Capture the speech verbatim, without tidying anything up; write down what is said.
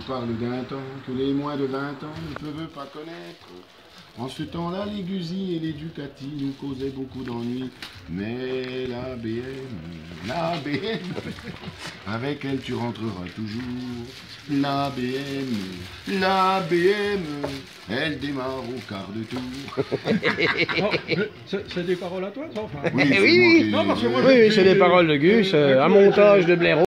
On parle d'un temps que les moins de vingt ans ne peuvent pas connaître. En ce temps-là, les Gusy et les Ducati nous causaient beaucoup d'ennuis. Mais la B M, la B M, avec elle tu rentreras toujours. La B M, la B M, elle démarre au quart de tour. Oh, c'est des paroles à toi, ça, enfin. Oui, Eh c'est oui, moi oui. qui- Non, parce que moi, Oui, j'ai- oui, c'est des paroles de Gus, euh, euh, un montage de Blaireau.